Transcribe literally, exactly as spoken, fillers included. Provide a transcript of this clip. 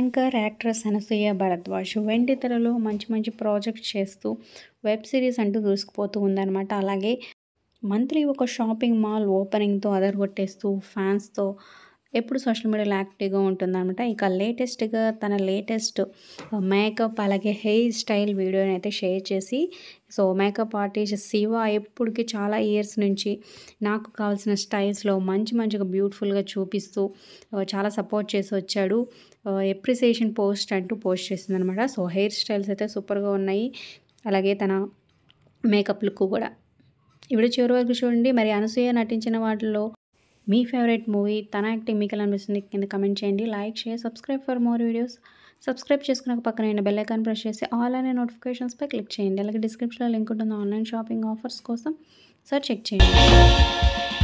Anchor, actress Anasuya Bharadwaj వెండి తెరలో మంచి మంచి ప్రాజెక్ట్స్ చేస్తూ వెబ్ సిరీస్ అంటూ దూసుకుపోతూ ఉందన్నమాట. అలాగే మంత్లీ ఒక షాపింగ్ మాల్ ఓపెనింగ్‌తో అదరగొట్టేస్తూ ఫ్యాన్స్‌తో ఎప్పుడు సోషల్ మీడియాలో యాక్టివ్‌గా ఉంటుందనమాట. ఇక లేటెస్ట్‌గా తన లేటెస్ట్ మేకప్ అలాగే హెయిర్ స్టైల్ వీడియోనైతే షేర్ చేసి సో మేకప్ ఆర్టిస్ట్ శివ ఎప్పటికి చాలా ఇయర్స్ నుంచి నాకు కావాల్సిన స్టైల్స్‌లో మంచి మంచిగా బ్యూటిఫుల్‌గా చూపిస్తూ ఆహ్, చాలా సపోర్ట్ చేసి వచ్చాడు. ఆహ్, అప్రిసియేషన్ పోస్ట్ అంటూ పోస్ట్ చేసిందనమాట. సో హెయిర్ స్టైల్స్ అయితే సూపర్‌గా ఉన్నాయి. అలాగే తన మేకప్ లుక్ కూడా. ఈ వీడియో చివరి వరకు చూడండి. మరి అనసూయ నటించిన వాటిల్లో మీ ఫేవరెట్ మూవీ తన యాక్టింగ్ మీకు ఎలా అనిపిస్తుంది కింద కమెంట్ చేయండి. Like, share, subscribe for more videos. Subscribe చేసుకున్నాక పక్కన ఉన్న బెల్ ఐకాన్ ప్రెస్ చేసి ఆల్ అనే నోటిఫికేషన్స్పై క్లిక్ చేయండి. అలాగే డిస్క్రిప్షన్లో లింక్ ఉంటుంది ఆన్లైన్ షాపింగ్ ఆఫర్స్ కోసం. సార్ చెక్ చేయండి.